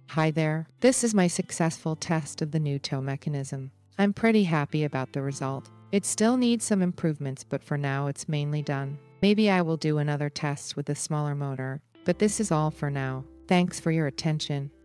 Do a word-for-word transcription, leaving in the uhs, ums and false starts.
Hi there. This is my successful test of the new tow mechanism. I'm pretty happy about the result. It still needs some improvements, but for now it's mainly done. Maybe I will do another test with a smaller motor, but this is all for now. Thanks for your attention.